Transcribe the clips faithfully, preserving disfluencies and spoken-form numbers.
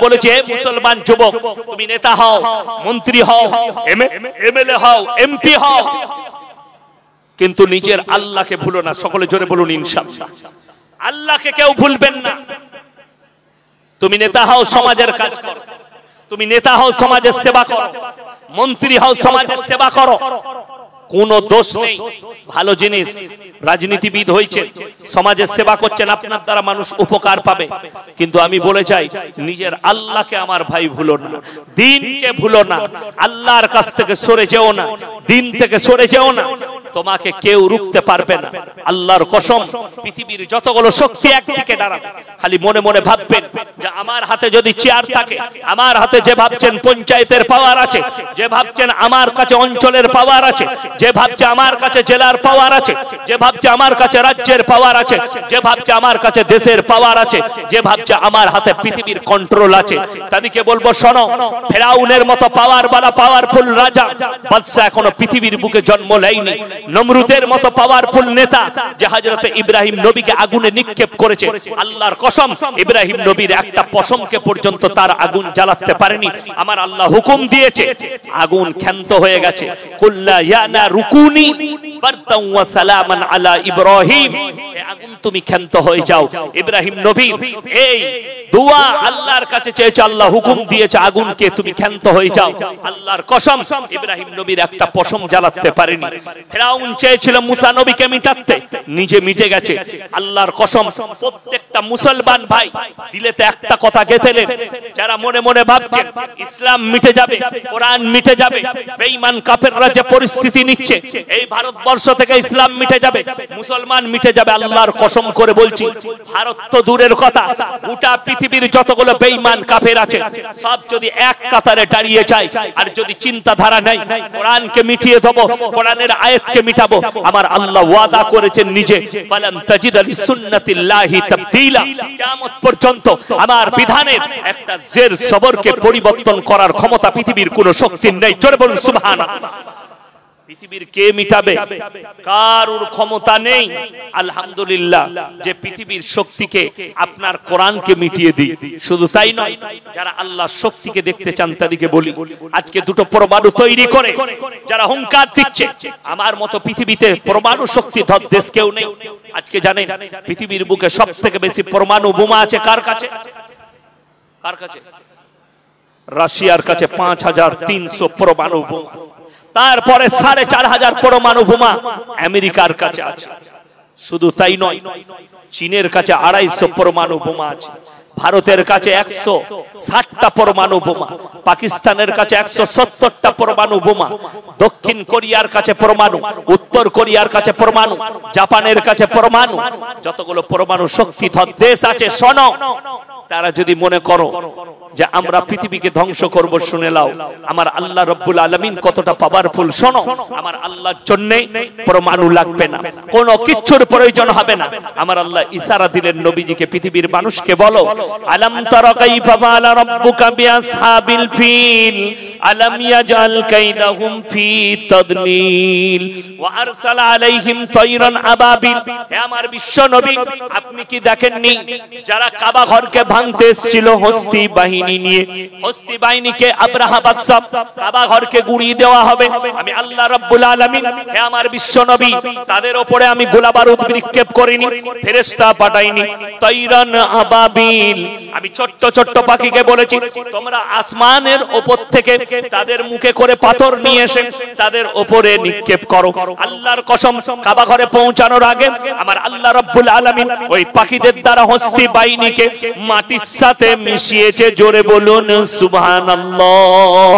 বলেছে, হে মুসলমান যুবক, তুমি নেতা হও, মন্ত্রী হও, এমএলএ হও, এমপি হও, কিন্তু নিজের আল্লাহকে ভুলো না। সকলে জোরে বলুন ইনশাআল্লাহ। আল্লাহকে কেউ ভুলবেন না। তুমি নেতা হও, সমাজের কাজ করো। তুমি নেতা হও, সমাজের সেবা করো। মন্ত্রী হও, সমাজের সেবা করো। কোনো দোষ নেই, ভালো জিনিস। রাজনীতিবিদ হয়েছেন, সমাজের সেবা করছেন, আপনার দ্বারা মানুষ উপকার পাবে। কিন্তু আমি বলে যাই, নিজের আল্লাহকে আমার ভাই ভুলো না, দিনকে ভুলো না। আল্লাহর কাছ থেকে সরে যেও না, দিন থেকে সরে যেও না। তোমাকে কেউ রুখতে পারবে না। আল্লাহর কসম, পৃথিবীর যতগুলো শক্তি একদিকে দাঁড়াবে, খালি মনে মনে ভাববেন যে আমার হাতে যদি চেয়ার থাকে, আমার হাতে যে ভাবছেন পঞ্চায়েতের পাওয়ার আছে, যে ভাবছেন আমার কাছে অঞ্চলের পাওয়ার আছে, যে ভাবছে আমার কাছে জেলার পাওয়ার আছে, যে ভাবছে আমার কাছে রাজ্যের পাওয়ার আছে, যে ভাবছে আমার কাছে দেশের পাওয়ার আছে, যে ভাবছে আমার হাতে পৃথিবীর কন্ট্রোল আছে, তাদেরকে বলবো, শোনো, ফেরাউনের মতো পাওয়ার বালা পাওয়ারফুল রাজা বাদশা এখনো পৃথিবীর বুকে জন্ম নেয়নি। নমরুদের মতো পাওয়ারফুল নেতা যে হযরত ইব্রাহিম নবীকে আগুনে নিক্ষেপ করেছে, আল্লাহর কসম, ইব্রাহিম নবীর একটা পশমকে পর্যন্ত তার আগুন জ্বালাতে পারেনি। আমার আল্লাহ হুকুম দিয়েছে, আগুন ক্ষান্ত হয়ে গেছে। কুল্লা ইয়া না রুকুনি বারদান ওয়া সালামান আলা ইব্রাহিম, আগুন তুমি ক্ষান্ত হয়ে যাও। ইব্রাহিম নবী এই দোয়া আল্লাহর কাছে চেয়েছে, আল্লাহ হুকুম দিয়েছে আগুনকে তুমি ক্ষান্ত হয়ে যাও। আল্লাহর কসম, ইব্রাহিম নবীর একটা পশম জ্বালাতে পারেনি। ফেরাউন চেয়েছিল মুসা নবীকে মিটাতে, নিজে মিটে গেছে। আল্লাহর কসম, প্রত্যেকটা মুসলমান ভাই দিলেতে একটা কথা গেঁথেলেন, যারা মনে মনে ভাবছেন ইসলাম মিটে যাবে, কোরআন মিটে যাবে, বেঈমান কাফেররা যে পরিস্থিতি নিচ্ছে, এই ভারতবর্ষ থেকে ইসলাম মিটে যাবে, মুসলমান মিটে যাবে। আল্লাহর কসম করে বলছি, ভারত তো দূরের কথা, গোটা পৃথিবীর যতগুলো বেঈমান কাফের আছে, সব যদি এক কাতারে দাঁড়িয়ে যায়, আর যদি চিন্তাধারা নেই কোরআনকে মিটিয়ে দেবো, কোরআনের আয়াতকে মিটাবো, আমার আল্লাহ ওয়াদা করেছেন নিজে, ফালান তাজিদ লিসুন্নাতিল্লাহি তাবদীলা, কিয়ামত পর্যন্ত আমার বিধানের একটা জের সবরকে পরিবর্তন করার ক্ষমতা পৃথিবীর কোনো শক্তির নেই। জোরে বলুন সুবহানাল্লাহ। পৃথিবীর কে মিটাবে? কারুর ক্ষমতা নেই। আলহামদুলিল্লাহ যে পৃথিবীর শক্তিকে আপনার কোরআনকে মিটিয়ে দিই। শুধু তাই নয়, যারা আল্লাহর শক্তিকে দেখতে চান তাদেরকে বলি, আজকে দুটো পরমাণু তৈরি করে যারা হুঙ্কার দিচ্ছে, আমার মতো পৃথিবীতে পরমাণু শক্তিধর দেশ কেউ নেই। আজকে জানেন পৃথিবীর বুকে সব থেকে বেশি পরমাণু বোমা আছে কার কাছে? কার কাছে? রাশিয়ার কাছে পাঁচ হাজার তিনশো পরমাণু বোমা। তারপরে সাড়ে চার হাজার পরমাণু বোমা আমেরিকার কাছে আছে। শুধু তাই নয়, চীনের কাছে আড়াইশো পরমাণু বোমা আছে, ভারতের কাছে একশো ষাটটা পরমাণু বোমা, পাকিস্তানের কাছে একশো সত্তরটা পরমাণু বোমা, দক্ষিণ কোরিয়ার কাছে পরমাণু, উত্তর কোরিয়ার কাছে পরমাণু, জাপানের কাছে পরমাণু। যতগুলো পরমাণু শক্তিধর দেশ আছে, শোনো, তারা যদি মনে করো যে আমরা পৃথিবীকে ধ্বংস করব, শুনে লাও আমার আল্লাহ রব্বুল আলামিন কতটা পাওয়ারফুল। শোনো, আমার আল্লাহর জন্য পরমাণু লাগবে না, কোনো কিচ্ছুর প্রয়োজন হবে না। আমার আল্লাহ ইশারা দিলেন নবীজিকে, পৃথিবীর মানুষকে বলো, আলাম তারা কাইফা ফাআলা রাব্বুকা বিআসহাবিল ফিল আলাম ইয়াজআল কাইদাহুম ফি তাদলিল ওয়া আরসালা আলাইহিম তায়রান আবাবিল। হে আমার বিশ্ব নবী, আপনি কি দেখেননি যারা কাবা ঘরকে ভাঙতে এসেছিল হস্তি বাহিনী নিয়ে, হস্তি বাহিনীকে আব্রাহা বাদশা কাবা ঘরকে গুড়িয়ে দেওয়া হবে, আমি আল্লাহ রাব্বুল আলামিন হে আমার বিশ্ব নবী তাদের উপরে আমি গোলা বারুদ নিক্ষেপ করিনি, ফেরেশতা পাঠাইনি, তায়রান আবাবিল, আমি ছোট্ট ছোট্ট পাখিকে বলেছি তোমরা আসমানের উপর থেকে তাদের মুখে করে পাথর নিয়ে এসে তাদের উপরে নিক্ষেপ করো। আল্লাহর কসম, কাবা ঘরে পৌঁছানোর আগে আমার আল্লাহ রাব্বুল আলামিন ওই পাখিদের দ্বারা হস্তি বাহিনীকে মাটির সাথে মিশিয়েছে। জোরে বলুন সুবহানাল্লাহ।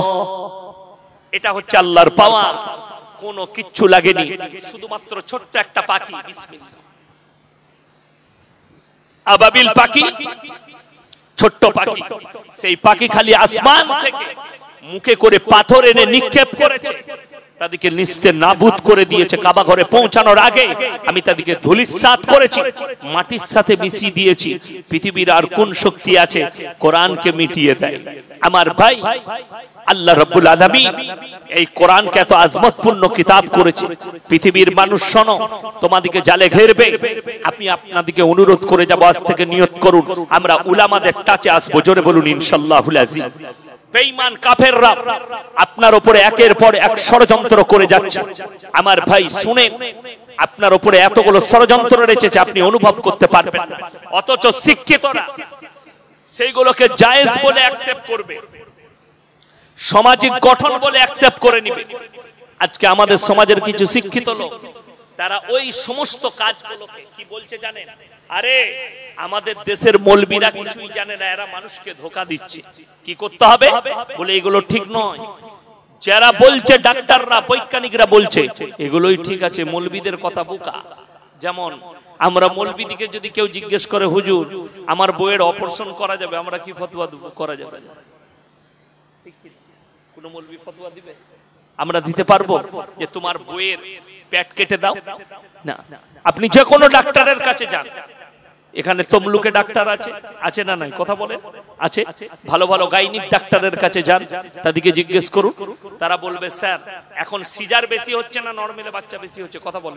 এটা হচ্ছে আল্লাহর পাওয়া, কোনো কিচ্ছু লাগেনি, শুধুমাত্র ছোট্ট একটা পাখি, বিসমিল্লাহ, আবাবিল পাখি, ছোট্ট পাখি। সেই পাখি খালি আসমান থেকে মুখে করে পাথর এনে নিক্ষেপ করেছে, তাদেরকে নিস্তে নাবুদ করে দিয়েছে। কাবা ঘরে পৌঁছানোর আগে আমি তাদেরকে ধুলিসাৎ করেছি, মাটির সাথে মিশিয়ে দিয়েছি। পৃথিবীর আর কোন শক্তি আছে কোরআনকে মিটিয়ে দেয়? আমার ভাই, আল্লাহ রাব্বুল আলামিন এই কোরআনকে এত আজমতপূর্ণ কিতাব করেছে। পৃথিবীর মানুষ শোনো, তোমাদেরকে জালে ঘেরবে। আমি আপনাদেরকে অনুরোধ করে যাব, আজ থেকে নিয়ত করুন আমরা উলামাদের টাচে আসবো। জোরে বলুন ইনশাআল্লাহুল আজিজ। বেঈমান কাফেররা আপনার উপরে একের পর এক ষড়যন্ত্র করে যাচ্ছে। আমার ভাই শুনে, আপনার উপরে এতগুলো ষড়যন্ত্র রয়েছে আপনি অনুভব করতে পারবেন না, অথচ শিক্ষিতরা সেইগুলোকে জায়েজ বলে অ্যাকসেপ্ট করবে, সামাজিক গঠন বলে অ্যাকসেপ্ট করে নেবে। আজকে আমাদের সমাজের কিছু শিক্ষিত লোক তারা ওই সমস্ত কাজগুলোকে কি বলছে জানেন? আরে আমাদের দেশের মৌলবীরা কিছুই জানে না, এরা মানুষকে ধোঁকা দিচ্ছে, কি করতে হবে বলে এগুলো ঠিক নয়। যারা বলছে ডাক্তাররা বৈজ্ঞানিকরা বলছে এগুলোই ঠিক আছে, মৌলবীদের কথা বোকা। যেমন আমরা মৌলবীদিকে যদি কেউ জিজ্ঞেস করে হুজুর আমার বইয়ের অপারেশন করা যাবে, আমরা কি ফতোয়া দেব? করা যাবে না। কোন মৌলবী ফতোয়া দিবে? আমরা দিতে পারবো যে তোমার বইয়ের পেট কেটে দাও? না। আপনি যে কোনো ডাক্তারের কাছে যান, এখানে তমলুকে ডাক্তার আছে, আছে না নাই? কথা বলে আছে। ভালো ভালো গাইনিক ডাক্তারের কাছে যান, তাদেরকে জিজ্ঞেস করুন, তারা বলবে স্যার এখন সিজার বেশি হচ্ছে না নরমালে বাচ্চা বেশি হচ্ছে? কথা বলে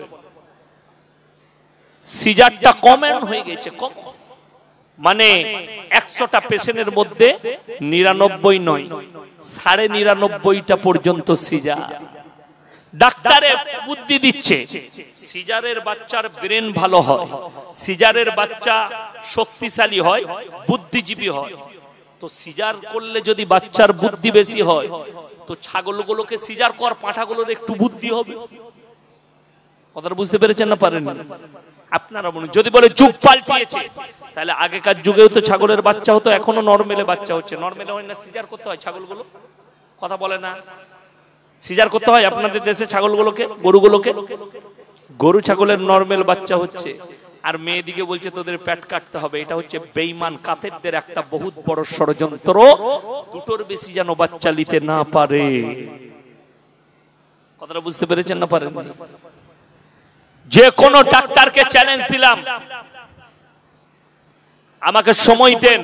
সিজারটা কমন হয়ে গেছে, কম মানে একশোটা পেশেন্টের মধ্যে নিরানব্বই নয়, সাড়ে নিরানব্বইটা পর্যন্ত সিজার। ডাক্তারে বুদ্ধি দিচ্ছে সিজারের বাচ্চার ব্রেন ভালো হয়, সিজারের বাচ্চা শক্তিশালী হয়, বুদ্ধিজীবী হয়। তো সিজার করলে যদি বাচ্চার বুদ্ধি বেশি হয় তো ছাগলগুলোকে সিজার কর, পাঁঠাগুলোর একটু বুদ্ধি হবে। কথাটা বুঝতে পেরেছেন না পারেন? আপনারা বলুন, যদি বলে যুগ পাল্টিয়েছে তাহলে আগেকার যুগেও তো ছাগলের বাচ্চা হতো, এখনো নরমেলে বাচ্চা হচ্ছে। নরমেলে হয় না, সিজার করতে হয় ছাগলগুলো? কথা বলে না, সিজার করতে হয় আপনাদের দেশে ছাগলগুলোকে, গরুগুলোকে। গরু ছাগলের নরমেল বাচ্চা হচ্ছে, আর মেয়েদিকে বলছে তোদের পেট কাটতে হবে। এটা হচ্ছে বেঈমান কাফেরদের একটা বহুত বড় ষড়যন্ত্র, দুটোর বেশি যেন বাচ্চা নিতে না পারে। কথাটা বুঝতে পেরেছেন না পারেন? যে কোনো ডাক্তারকে চ্যালেঞ্জ দিলাম, আমাকে সময় দেন,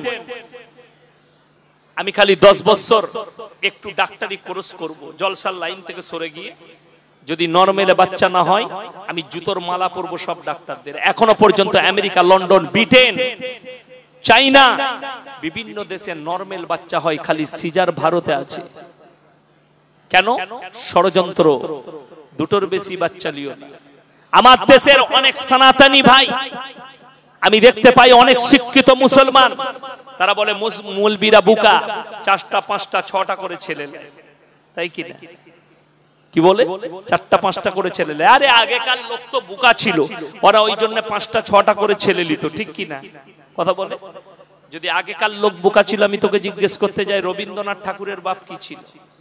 আমি খালি দশ বছর একটু ডাক্তারি কোর্স করব, জলসার লাইন থেকে সরে গিয়ে যদি নরমেলে বাচ্চা না হয় আমি জুতোর মালা পরবো সব ডাক্তারদের। এখনো পর্যন্ত আমেরিকা, লন্ডন, ব্রিটেন, চাইনা বিভিন্ন দেশে নরমেল বাচ্চা হয়, খালি সিজার ভারতে আছে। কেন? ষড়যন্ত্র, দুটোর বেশি বাচ্চা লিও না। আমার দেশের অনেক সনাতনী ভাই আমি দেখতে পাই, অনেক শিক্ষিত মুসলমান, তারা বলে মৌলবীরা বুকা, চারটা পাঁচটা ছটা করে ছেলে, তাই কি না? কি বলে? চারটা পাঁচটা করে ছেলে। আরে আগেকার লোক তো বুকা ছিল, ওরা ওই জন্য পাঁচটা ছটা করে ছেলে নিত, ঠিক কি না? কথা বলে। যদি আগেকার লোক বুকা ছিল, আমি তোকে জিজ্ঞেস করতে যাই রবীন্দ্রনাথ ঠাকুরের বাপ কি ছিল?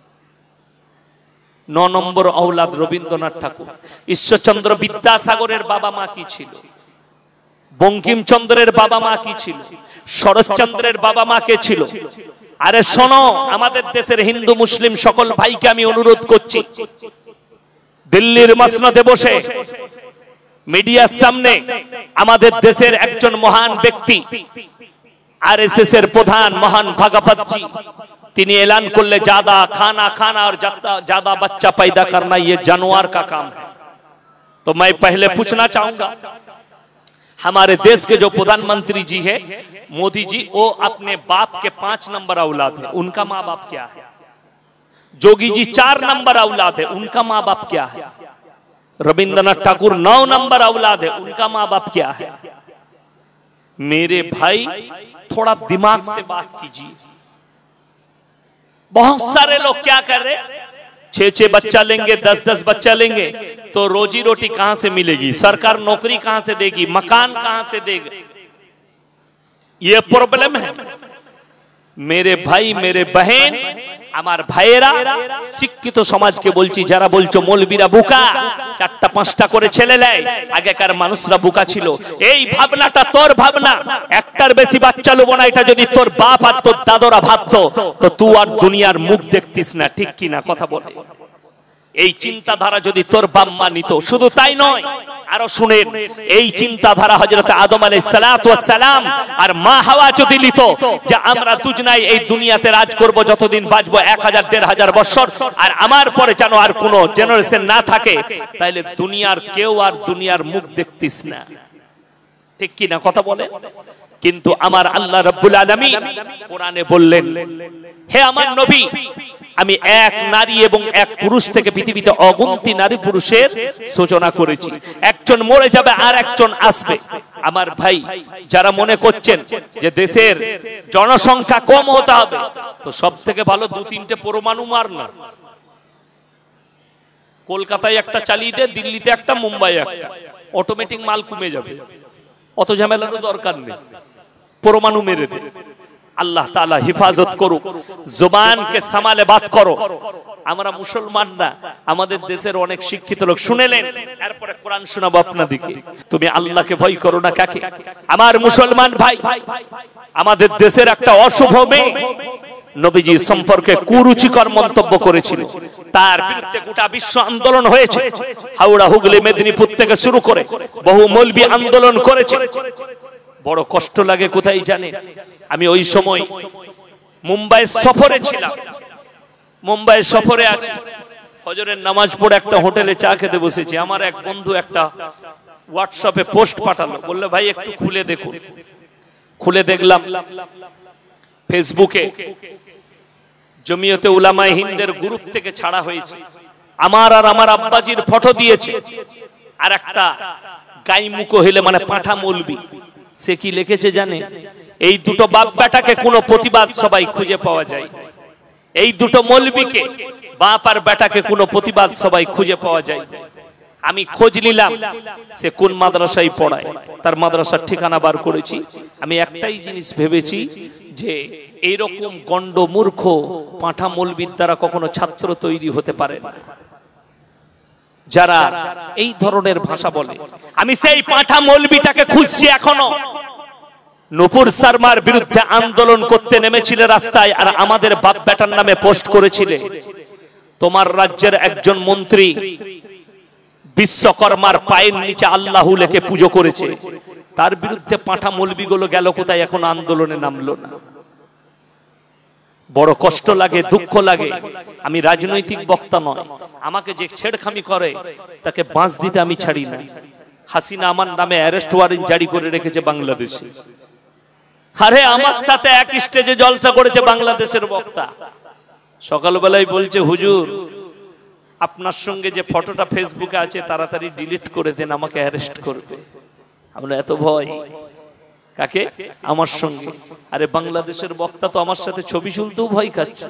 ন নম্বর ঔলাদ রবীন্দ্রনাথ ঠাকুর। ঈশ্বরচন্দ্র বিদ্যাসাগরের বাবা মা কি ছিল? বঙ্কিমচন্দ্রের বাবা মা কি ছিল? শরৎচন্দ্রের বাবা মা কে ছিল? আরে শোনো, আমাদের দেশের হিন্দু মুসলিম সকল ভাইকে আমি অনুরোধ করছি, দিল্লির মসনদে বসে মিডিয়ার সামনে আমাদের দেশের একজন মহান ব্যক্তি, আরএসএস এর প্রধান মহান ভাগবতজি, তিনি ऐलान করলে ज्यादा खाना खाना और ज्यादा बच्चा पैदा करना ये जानवर का काम है। तो मैं पहले पूछना चाहूंगा, हमारे देश के जो प्रधानमंत्री जी है मोदी जी, वो अपने बाप के पांच नंबर औलाद है, उनका माँ बाप क्या है? जोगी जी चार नंबर औलाद है, उनका माँ बाप क्या है? रविंद्रनाथ ठाकुर नौ नंबर औलाद है, उनका माँ बाप क्या है? मेरे भाई थोड़ा दिमाग से बात कीजिए। बहुत सारे लोग क्या कर रहे, छह छह बच्चा लेंगे, दस दस बच्चा लेंगे, तो रोजी रोटी कहां से मिलेगी? सरकार नौकरी कहां से देगी? मकान कहां से देगा? ये प्रॉब्लम है। मेरे भाई, मेरे बहन, আমার ভাইয়েরা, শিক্ষিত সমাজকে বলছি, যারা বলছো মৌলবীরা বুকা, চারটা পাঁচটা করে ছেলে নেয়, আগেকার মানুষরা বুকা ছিল, এই ভাবনাটা তোর ভাবনা। একটার বেশি বাচ্চা লবো না, এটা যদি তোর বাপ আর তোর দাদরা ভাবতো তো তুই আর দুনিয়ার মুখ দেখতিস না, ঠিক কি না? কথা বলে। এই চিন্তাধারা যদি তোর বাম্মা নিত, শুধু তাই নয়, আরো শুনেন, এই চিন্তাধারা হযরত আদম আলাইহিস সালাতু ওয়াস সালাম আর মা হাওয়া যদি নিত যে আমরা দুজনাই এই দুনিয়াতে রাজ করব, যতদিন বাঁচবো এক হাজার দেড় হাজার বছর, আর আমার পরে যেন আর কোনো জেনারেশন না থাকে, তাহলে দুনিয়ার কেউ আর দুনিয়ার মুখ দেখতিস না। ঠিক কি না কথা বলে? কিন্তু আমার আল্লাহ রাব্বুল আলামিন কোরআনে বললেন, হে আমার নবী, আমি এক নারী এবং এক পুরুষ থেকে পৃথিবীতে অগুন্তি নারী পুরুষের সূচনা করেছি। একজন মরে যাবে আর একজন আসবে। আমার ভাই, যারা মনে করছেন যে দেশের জনসংখ্যা কম হতে হবে, তো সব থেকে ভালো দু তিনটে পরমাণু মার না। কলকাতায় একটা চালিয়ে দে, দিল্লিতে একটা, মুম্বাই একটা, অটোমেটিক মাল কমে যাবে। অত ঝামেলারও দরকার নেই, পরমাণু মেরে দে। আল্লাহ তাআলা হিফাজত করুক। জবানকে সামালে বাত করো। আমরা মুসলমান না, আমাদের দেশের অনেক শিক্ষিত লোক। শুনেলেন, এরপরে কোরআন শোনাবো আপনাদেরকে। তুমি আল্লাহকে ভয় করো না কাকে? আমার মুসলমান ভাই, আমাদের দেশের একটা অশুভ মেয়ে নবীজি সম্পর্কে কুরুচিকর মন্তব্য করেছিল। তার বিরুদ্ধে গোটা বিশ্ব আন্দোলন হয়েছে। হাওড়া, হুগলি, মেদিনীপুর থেকে শুরু করে বহু মৌলবি আন্দোলন করেছে। বড় কষ্ট লাগে কোথায় জানে? আমি ওই সময় মুম্বাই সফরে ছিলাম। মুম্বাই সফরে আছি, ফজরের নামাজ পড়ে একটা হোটেলে চা খেতে বসেছি। আমার এক বন্ধু একটা হোয়াটসঅ্যাপে পোস্ট পাঠালো, বললো ভাই একটু খুলে দেখুন। খুলে দেখলাম ফেসবুকে জমিয়তে উলামায়ে হিন্দের গ্রুপ থেকে ছাড়া হয়েছে। আমার আর আমার আব্বাজির ফটো দিয়েছে, আর একটা গাইমুখো হইলে মানে পাঁঠা মৌলবি, সে কি লিখেছে জানে? এই দুটো বাপ বেটাকে কোনো প্রতিবাদ সবাই খুঁজে পাওয়া যায়। এই দুটো মৌলবিকে, বাপ আর বেটাকে কোনো প্রতিবাদ সবাই খুঁজে পাওয়া যায়। আমি খোঁজ নিলাম সে কোন মাদ্রাসায় পড়ায়, তার মাদ্রাসার ঠিকানা বার করেছি। আমি একটাই জিনিস ভেবেছি যে এইরকম গন্ড মূর্খ পাঁঠা মৌলবির দ্বারা কখনো ছাত্র তৈরি হতে পারে না, যারা এই ধরনের ভাষা বলে। আমি সেই পাঁঠা মৌলবিটাকে খুঁজছি এখনো। নূপুর শর্মার বিরুদ্ধে আন্দোলন করতে নেমেছিল রাস্তায়, আর আমাদের বাপ বেটার নামে পোস্ট করেছিলে। তোমার রাজ্যের একজন মন্ত্রী বিশ্বকর্মার পায়ের নিচে আল্লাহু লেখে পুজো করেছে, তার বিরুদ্ধে পাঁঠা মৌলবিগুলো গেল কোথায়? এখন আন্দোলনে নামলো না। বড় কষ্ট লাগে, দুঃখ লাগে। আমি রাজনৈতিক বক্তা নয়, আমাকে যে ছেড়খামি করে তাকে বাঁশ দিতে আমি ছাড়ি না। হাসিনা আমার নামে অ্যারেস্ট ওয়ারেন্ট জারি করে রেখেছে বাংলাদেশে। আরে আমার সাথে এক স্টেজে জলসা করেছে বাংলাদেশের বক্তা। সকালবেলায় বলছে, হুজুর আপনার সঙ্গে যে ফটোটা ফেসবুকে আছে তাড়াতাড়ি ডিলিট করে দেন, আমাকে অ্যারেস্ট করবে। আমরা এত ভয় কাকে? আমার সঙ্গে। আরে বাংলাদেশের বক্তা তো আমার সাথে ছবি তুলতেও ভয় খাচ্ছে।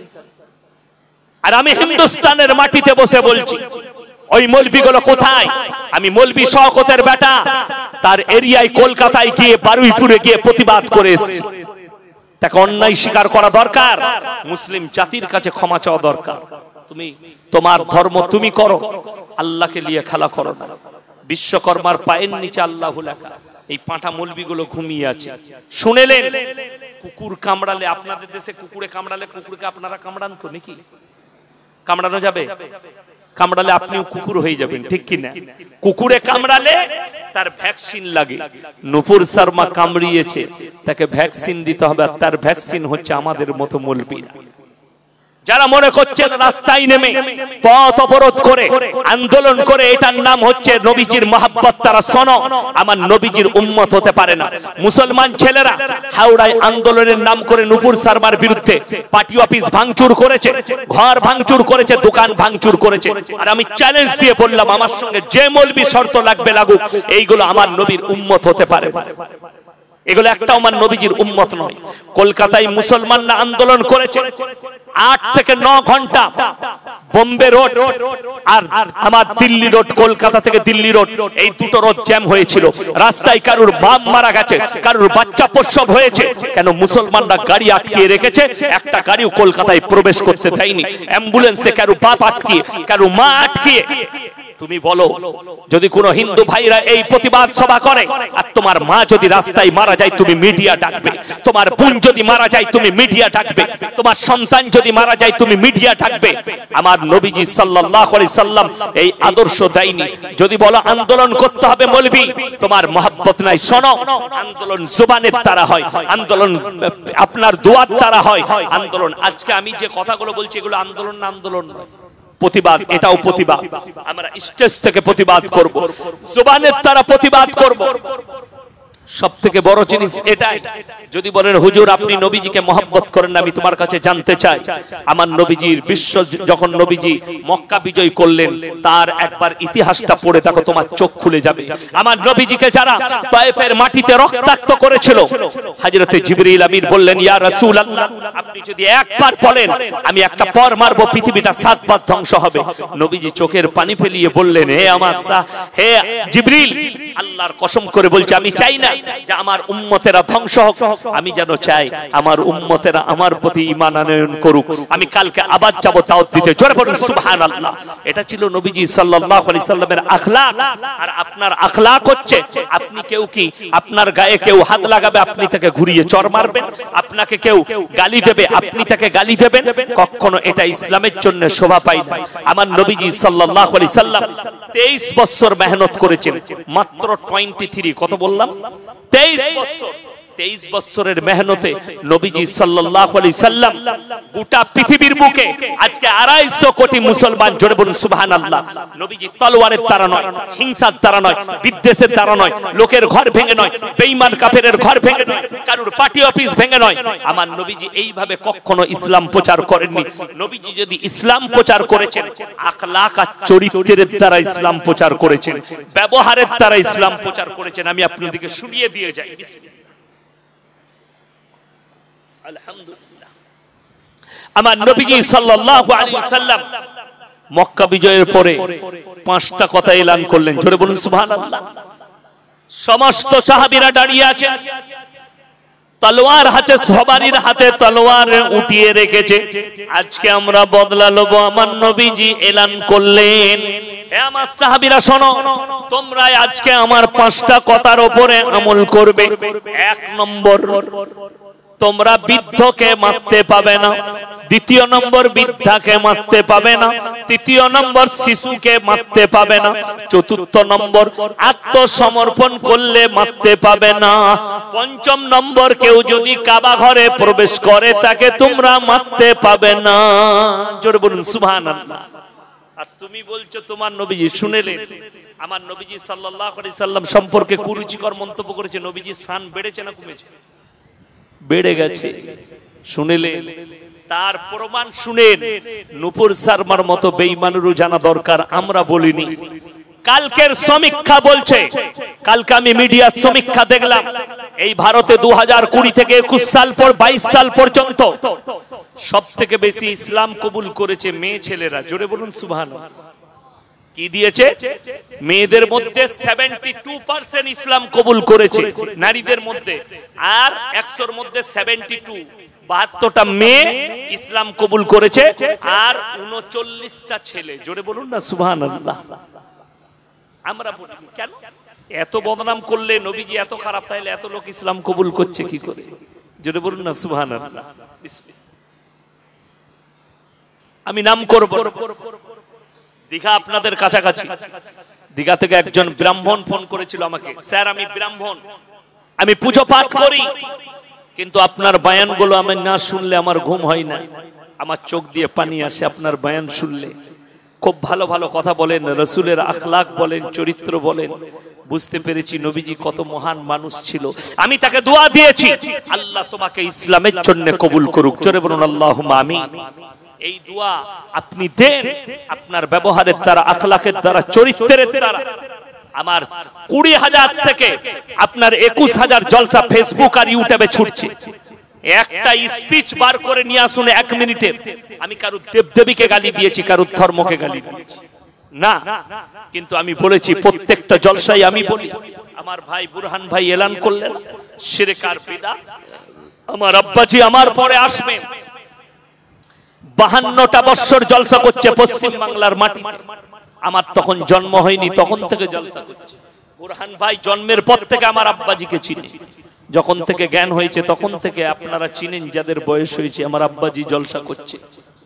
আর আমি হিন্দুস্তানের মাটিতে বসে বলছি, ওই মৌলবিগুলো কোথায়? আমি মৌলবি শওকতের বেটা, তার এরিয়ায় কলকাতায় গিয়ে বারুইপুরে গিয়ে প্রতিবাদ করে এসেছি। তাকে অন্যায় স্বীকার করা দরকার, মুসলিম জাতির কাছে ক্ষমা চাওয়া দরকার। তুমি তোমার ধর্ম তুমি করো, আল্লাহকে নিয়ে খেলা করো না। বিশ্বকর্মার পায়ের নিচে আল্লাহু লেখা। এই পাঁঠা মৌলবিগুলো ঘুমিয়ে আছে। শুনেলেন, কুকুর কামড়ালে, আপনাদের দেশে কুকুরে কামড়ালে, কুকুরকে আপনারা কামড়ান তো নাকি? কামড়ানো যাবে? কামড়ালে আপনিও কুকুর হয়ে যাবেন, ঠিক কি না? কুকুরে কামড়ালে তার ভ্যাকসিন লাগে। নূপুর শর্মা কামড়িয়েছে, তাকে ভ্যাকসিন দিতে হবে, আর তার ভ্যাকসিন হচ্ছে আমাদের মতো মৌলবীরা। যারা মনে করছেন রাস্তায় নেমে পথ অবরোধ করে আন্দোলন করে এটার নাম হচ্ছে নবীজির মহব্বত, তারা শোনো, আমার নবীজির উম্মত হতে পারে না। মুসলমান ছেলেরা হাওড়ায় আন্দোলনের নাম করে নূপুর শর্মার বিরুদ্ধে পার্টি অফিস ভাঙচুর করেছে, ঘর ভাঙচুর করেছে, দোকান ভাঙচুর করেছে। আর আমি চ্যালেঞ্জ দিয়ে বললাম, আমার সঙ্গে যে মৌলবি শর্ত লাগবে লাগুক, এইগুলো আমার নবীর উম্মত হতে পারে না। এগুলো একটাও আমার নবীজির উম্মত নয়। কলকাতায় মুসলমানরা আন্দোলন করেছে, আট থেকে ন ঘন্টা বোম্বে রোড আর আমার দিল্লি রোড, কলকাতা থেকে দিল্লি রোড, এই দুটো রোড জ্যাম হয়েছিল। রাস্তায় কারুর বাপ মারা গেছে, কারুর বাচ্চা প্রসব হয়েছে। কেন? মুসলমানরা গাড়ি আটকিয়ে রেখেছে, একটা গাড়িও কলকাতায় প্রবেশ করতে দেয়নি। অ্যাম্বুলেন্সে কারুর বাপ আটকিয়ে, কারুর মা আটকিয়ে, তুমি বলো, যদি কোনো হিন্দু ভাইরা এই প্রতিবাদ সভা করে আর তোমার মা যদি রাস্তায় মারা যায় তুমি মিডিয়া ডাকবে, তোমার বোন যদি মারা যায় তুমি মিডিয়া ডাকবে, তোমার সন্তান যদি মারা যায় তুমি মিডিয়া ডাকবে। আমার নবীজি সাল্লাল্লাহু আলাইহি সাল্লাম এই আদর্শ দেয়নি। যদি বলো আন্দোলন করতে হবে মৌলভী, তোমার মহব্বত নাই। শোনো, আন্দোলন জবানের দ্বারা হয়, আন্দোলন আপনার দোয়ার দ্বারা হয়। আন্দোলন আজকে আমি যে কথাগুলো বলছি এগুলো আন্দোলন না, আন্দোলন প্রতিবাদ, এটাও প্রতিবাদ। আমরা স্টেজ থেকে প্রতিবাদ করব, জবানের দ্বারা প্রতিবাদ করব। সব থেকে বড় জিনিস এটাই। যদি বলেন হুজুর আপনি নবীজিকে মহব্বত করেন না, আমি তোমার কাছে জানতে চাই, আমার নবীজির বিশ্ব যখন নবীজি মক্কা বিজয় করলেন তার একবার ইতিহাসটা পড়ে দেখো, তোমার চোখ খুলে যাবে। আমার নবীজিকে যারা তায়েফের মাটিতে রক্তাক্ত করেছিল, হযরতে জিবরিল আমিন বললেন ইয়া রাসূলুল্লাহ আপনি যদি একবার বলেন আমি একটা পর মারবো পৃথিবীটা সাতবার ধ্বংস হবে। নবীজি চোখের পানি ফেলিয়ে বললেন হে আমার হে জিবরিল, আল্লাহর কসম করে বলছি আমি চাই না যে আমার উম্মতেরা ধ্বংস হোক, আমি যেন চাই আমার উম্মতেরা আমার প্রতি ঈমান আনয়ন করুক। আমি কালকে আবার যাব দাওয়াত দিতে, জোরে বলুন সুবহানাল্লাহ। এটা ছিল নবীজি সাল্লাল্লাহু আলাইহি সাল্লামের আখলাক। আর আপনার আখলাক হচ্ছে আপনি কেউ কি আপনার গায়ে কেউ হাত লাগাবে আপনি তাকে ঘুরিয়ে চড় মারবেন, আপনাকে কেউ গালি দেবে আপনি তাকে গালি দেবেন, কখনো এটা ইসলামের জন্য শোভা পায় না। আমার নবীজি সাল্লাল্লাহু আলাইহি সাল্লাম তেইশ বছর মেহনত করেছেন, মাত্র তেইশ, কত বললাম তেইশ বছর। তেইশ বছরের মেহনতে নবীজি সাল্লাল্লাহু আলাইহি সাল্লাম গোটা পৃথিবীর বুকে আজকে আড়াইশো কোটি মুসলমান, জোরে বলুন সুবহানাল্লাহ। নবীজি তলোয়ারের দ্বারা নয়, হিংসার দ্বারা নয়, বিদ্বেষের দ্বারা নয়, লোকের ঘর ভেঙে নয়, বেঈমান কাফেরের ঘর ভেঙে নয়, কারুর পার্টি অফিস ভেঙে নয়। আমার নবীজি এইভাবে কখনো ইসলাম প্রচার করেননি। নবীজি যদি ইসলাম প্রচার করেছেন আখলাক আর চরিত্রের দ্বারা ইসলাম প্রচার করেছেন, ব্যবহারের দ্বারা ইসলাম প্রচার করেছেন। আমি আপনাদেরকে শুনিয়ে দিয়ে যাই। আলহামদুলিল্লাহ, আমার নবীজি সাল্লাল্লাহু আলাইহি ওয়াসাল্লাম মক্কা বিজয়ের পরে পাঁচটা কথা এলান করলেন, জোরে বলুন সুবহানাল্লাহ। সমস্ত সাহাবীরা দাঁড়িয়ে আছেন, তলোয়ার হাতে, সবারই হাতে তলোয়ার উঠিয়ে রেখেছে। আজকে আমরা বদলা লব। আমার নবীজি এলান করলেন হে আমার সাহাবীরা শোনো, তোমরা আজকে আমার পাঁচটা কথার উপরে আমল করবে। এক নম্বর, তোমরা বৃদ্ধকে মারতে পাবে না। দ্বিতীয় নম্বর, বৃদ্ধাকে মারতে পাবে না। তৃতীয় নম্বর, শিশুকে মারতে পাবে না। চতুর্থ নম্বর, আত্মসমর্পণ করলে মারতে পাবে না। পঞ্চম নম্বর, কেউ যদি কাবা ঘরে প্রবেশ করে তাকে তোমরা মারতে পাবে না। জোরে বলুন সুবহানাল্লাহ। আর তুমি বলছো তোমার নবীজি শুনেলেন। আমার নবীজি সাল্লাল্লাহু আলাইহি সাল্লাম সম্পর্কে কুরুচিকর মন্তব্য করেছে। নবীজির শান বেড়েছে না কমেছে? বেড়ে গেছে। শুনেলেন, তার প্রমাণ শুনেন। নূপুর শর্মার মতো বেঈমানেরও জানা দরকার, আমরা বলিনি। কালকের সমীক্ষা বলছে, কালকে আমি মিডিয়ার সমীক্ষা দেখলাম, এই ভারতে দু হাজার কুড়ি থেকে একুশ সাল পর বাইশ সাল পর্যন্ত সব থেকে বেশি ইসলাম কবুল করেছে মেয়ে ছেলেরা। জোরে বলুন সুবহানাল্লাহ। কি দিয়েছে? মেয়েদের মধ্যে বাহাত্তর পার্সেন্ট ইসলাম কবুল করেছে নারীদের মধ্যে, আর একশোর মধ্যে বাহাত্তর বাহাত্তরটা মেয়ে ইসলাম কবুল করেছে, আর উনচল্লিশটা ছেলে। জোরে বলুন না সুবহানাল্লাহ। আমরা বলি কেন এত বদনাম করলে নবীজি এত খারাপ, তাইলে এত লোক ইসলাম কবুল করছে কি করে? জোরে বলুন না সুবহানাল্লাহ। আমি নাম করব দীঘা, আপনাদের কাছাকাছি। দীঘা থেকে একজন ব্রাহ্মণ ফোন করেছিল আমাকে, স্যার আমি ব্রাহ্মণ, আমি পুজো পাঠ করি, কিন্তু আপনার বয়ানগুলো আমি না শুনলে আমার ঘুম হয় না, আমার চোখ দিয়ে পানি আসে আপনার বয়ান শুনলে। খুব ভালো ভালো কথা বলেন, রাসূলের আখলাক বলেন, চরিত্র বলেন। বুঝতে পেরেছি নবীজি কত মহান মানুষ ছিল। আমি তাকে দোয়া দিয়েছি, আল্লাহ তোমাকে ইসলামের জন্য কবুল করুক। জোরে বলুন আল্লাহুম্মা আমিন। এই দোয়া আপনি দেন আপনার ব্যবহারের দ্বারা, আখলাকের দ্বারা, চরিত্রের দ্বারা। আমার কুড়ি হাজার থেকে আপনার একুশ হাজার জলসা ফেসবুক আর ইউটিউবে ছুটছে। একটা স্পিচ বার করে নিয়ে আসুন এক মিনিটে। আমি কারু দেবদেবীকে গালি দিয়েছি, কারু ধর্মকে গালি দিয়েছি না, কিন্তু আমি বলেছি প্রত্যেকটা জলসায় আমি বলি। আমার ভাই বুরহান ভাই এলান করলেন শিরক আর বিদআত। আমার আব্বাজি আমার পরে আসবেন। বাহান্নটা বছর জলসা করছে পশ্চিম বাংলার মাটিতে। আমার তখন জন্ম হয়নি, তখন থেকে জলসা করছে। বুরহান ভাই জন্মের পর থেকে আমার আব্বাজিকে চিনি, যখন থেকে জ্ঞান হয়েছে তখন থেকে আপনারা চিনেন যাদের বয়স হয়েছে, আমার আব্বাজি জলসা করছে।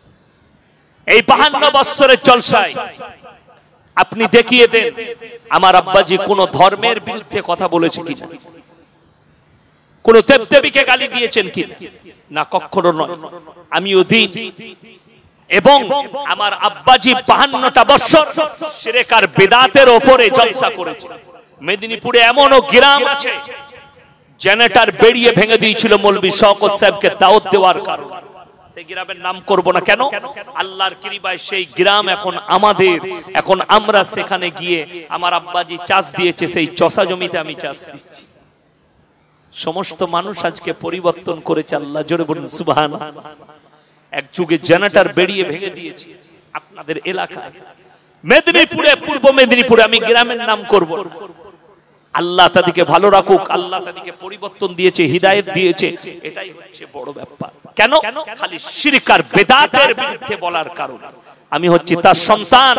এই বাহান্ন বৎসরের জলসায় আপনি দেখিয়ে দেন আমার আব্বাজি কোন ধর্মের বিরুদ্ধে কথা বলেছে কিনা, কোন দেবদেবীকে গালি দিয়েছেন কিনা, না কখনো নয়। আমিও দিন এবং আমার আব্বাজি বাহান্নটা বৎসর শিরক আর বিদআতের উপরে জলসা করেছে। মেদিনীপুরে এমনও গ্রাম আছে জেনারেটর বেরিয়ে ভেঙে দিয়েছিল মৌলভী শওকত সাহেবকে দাওয়াত দেওয়ার কারণে। সেই গ্রামের নাম করব না কেন, আল্লাহর কৃপায় সেই গ্রাম এখন আমাদের। এখন আমরা সেখানে গিয়ে আমার আব্বাজি চাষ দিয়েছে, সেই চষা জমিতে আমি চাষ দিচ্ছি। সমস্ত মানুষ আজকে পরিবর্তন করেছে, আল্লাহ জোরে বলুন সুবহানাল্লাহ। এক যুগে জেনারেটর বেরিয়ে ভেঙে দিয়েছে আপনাদের এলাকায়, মেদিনীপুরে, পূর্ব মেদিনীপুরে, আমি গ্রামের নাম করব। আল্লাহ তাদেরকে ভালো রাখুক, আল্লাহ তাদেরকে পরিবর্তন দিয়েছে, হিদায়াত দিয়েছে, এটাই হচ্ছে বড় ব্যাপার। কেন? খালি শিরক আর বিদআতের বিরুদ্ধে বলার কারণে। আমি হচ্ছি তার সন্তান,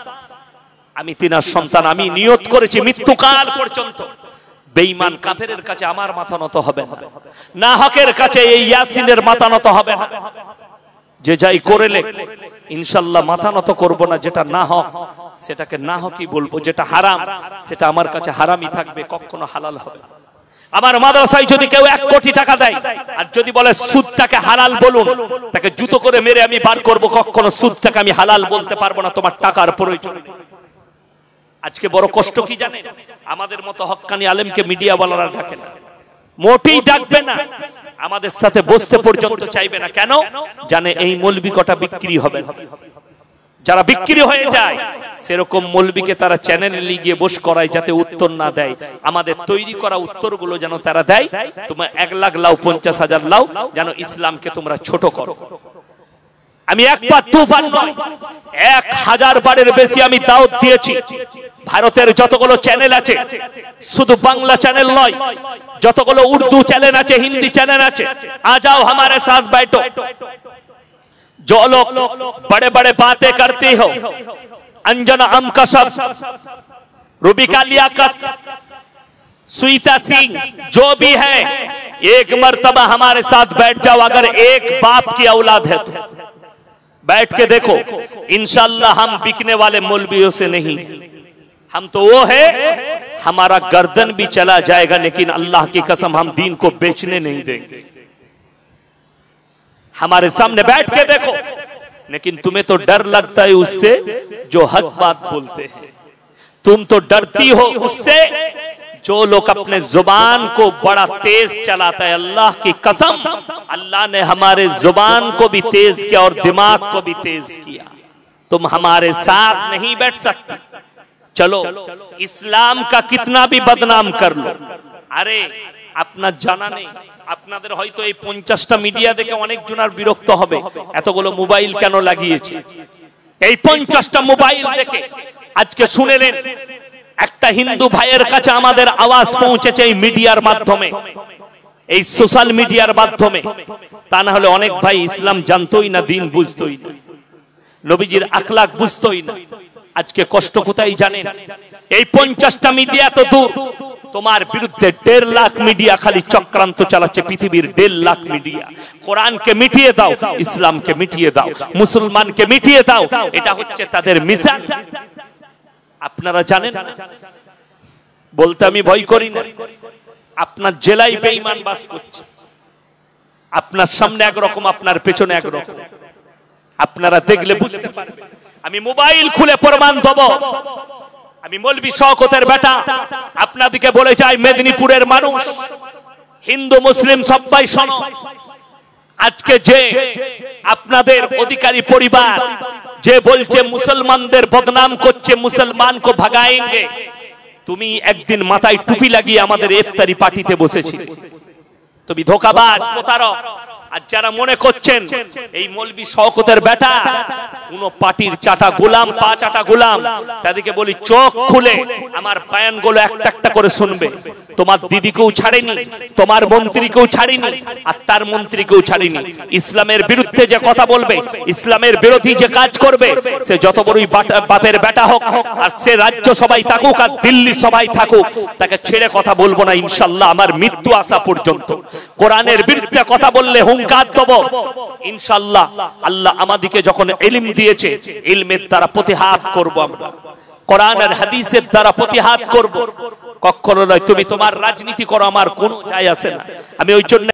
আমি তিনার সন্তান। আমি নিয়ত করেছি মৃত্যুকাল পর্যন্ত বেঈমান কাফেরের কাছে আমার মাথা নত হবে না, না হকের কাছে এই ইয়াসিনের মাথা নত হবে না। যে যাই করেলে ইনশাআল্লাহ মাথা নত করব না। যেটা না হক সেটাকে না হকই বলবো, যেটা হারাম সেটা আমার কাছে হারামই থাকবে, কখনো হালাল হবে না। আমার মাদ্রাসায় যদি কেউ এক কোটি টাকা দেয় আর যদি বলে সুদটাকে হালাল বলুন, তাকে জুতো করে মেরে আমি বার করব। কখনো সুদটাকে আমি হালাল বলতে পারবো না, তোমার টাকার প্রয়োজন। আজকে বড় কষ্ট কি জানেন, আমাদের মতো হক্কানি আলেমকে মিডিয়া ওয়ালারা ডাকে না, মোটেই ডাকবে না, আমাদের সাথে বসতে পর্যন্ত চাইবে না। কেন? জানে এই মৌলবি কটা বিক্রি হবে। যারা বিক্রি হয়ে যায় সেরকম মৌলবিকে তারা চ্যানেলে গিয়ে বস করায়, যাতে উত্তর না দেয়। আমাদের তৈরি করা উত্তরগুলো যেন তারা দেয়। তোমরা এক লাখ লাও, পঞ্চাশ হাজার লাও, যেন ইসলামকে তোমরা ছোট করো। আমি একবার তুফান নয়, এক হাজার বারের বেশি আমি দাওয়াত দিয়েছি। ভারতের যতগুলো চ্যানেল আছে, শুধু বাংলা চ্যানেল নয়, যতগুলো উর্দু চ্যানেল আছে, হিন্দি চ্যানেল আছে, आ जाओ हमारे साथ बैठो। जो लोग बड़े बड़े बातें करते हो, अंजना अम कसब, रूबिका लियाकत, सुईता सिंह, जो भी है, एक मर्तबा हमारे साथ बैठ जाओ। अगर एक बाप की औलाद है तो बैठ के देखो, इंशाअल्लाह हम बिकने वाले मौलवियों से नहीं, हम तो वो है, हमारा गर्दन भी चला जाएगा, लेकिन अल्लाह की कसम हम दीन को बेचने नहीं देंगे। हमारे सामने बैठ के देखो। लेकिन तुम्हें तो डर लगता है उससे जो हक बात बोलते हैं, तुम तो डरती हो उससे जो लोग अपने जुबान को बड़ा तेज चलाता है। अल्लाह की कसम, अल्लाह ने हमारे जुबान को भी तेज किया और दिमाग को भी तेज किया। तुम हमारे साथ नहीं बैठ सकते। चलो इस्लाम का कितना भी बदनाम कर लो, अरे अपना जाना नहीं। আপনাদের হয়তো এই পঞ্চাশটা মিডিয়া দেখে অনেক জনার বিরক্ত হবে, এতগুলো মোবাইল কেন লাগিয়েছে। এই পঞ্চাশটা মোবাইল দেখে আজকে শুনেলেন একটা হিন্দু ভাইয়ের কাছে আমাদের আওয়াজ পৌঁছেছে এই মিডিয়ার মাধ্যমে, এই সোশ্যাল মিডিয়ার মাধ্যমে। তা না হলে অনেক ভাই ইসলাম জানতোই না, দিন বুঝতোই না, নবীজির আখলাক বুঝতোই না। আজকে কষ্ট কোথায় জানেন? এই পঞ্চাশটা মিডিয়া তো দূর, তোমার বিরুদ্ধে দেড় লাখ মিডিয়া খালি চক্রান্ত চালাচ্ছে। পৃথিবীর দেড় লাখ মিডিয়া। কোরআনকে মিটিয়ে দাও, ইসলামকে মিটিয়ে দাও, মুসলমানকে মিটিয়ে দাও, এটা হচ্ছে তাদের মিশন। আপনারা জানেন, বলতে আমি ভয় করি না, আপনার জেলায় বেঈমান বাস করছে। আপনার সামনে একরকম, আপনার পেছনে একরকম। আপনারা দেখলে বুঝতে পারবেন। আমি মোবাইল খুলে প্রমাণ দেব। আমি মৌলভী শওকতের বেটা, আপনাদেরকে বলে যাই, মেদিনীপুরের মানুষ, হিন্দু মুসলিম সবাই শোনো। আজকে যে আপনাদের অধিকারী পরিবার যে বলছে মুসলমানদের বদনাম করছে, মুসলমানকে ভাগাएंगे, তুমি একদিন মাথায় টুপি লাগিয়ে আমাদের ইফতারি পার্টিতে বসেছিলে। তুমি ধোঁকাবাজ, প্রতারক। আর যারা মনে করছেন এই মৌলভী শওকতের বেটা কোন পার্টির চাটা গোলাম, পা চাটা গোলাম, তাদেরকে বলি চোখ খুলে আমার বয়ানগুলো একটা একটা করে শুনবে। তোমার দিদিকেও ছাড়েনি, তোমার মন্ত্রীকেও ছাড়েনি, আর তার মন্ত্রীকেও ছাড়েনি। ইসলামের বিরুদ্ধে যে কথা বলবে, ইসলামের বিরোধী যে কাজ করবে, সে যত বড়ই বাপের বেটা হোক, আর সে রাজ্য সভায় থাকুক আর দিল্লি সভায় থাকুক, তাকে ছেড়ে কথা বলবো না ইনশাআল্লাহ, আমার মৃত্যু আসা পর্যন্ত। কোরআনের বিরুদ্ধে কথা বললে হুঙ্কার দেব ইনশাআল্লাহ। আল্লাহ আমাদেরকে যখন ইলম দিয়েছে, ইলমের দ্বারা প্রতিহাত করব আমরা, কোরআন আর হাদিসের দ্বারা প্রতিহাত করব, কখনো নয়। তুমি তোমার রাজনীতি করো, আমার কোনো যায় আসে না। আমি ওই জন্য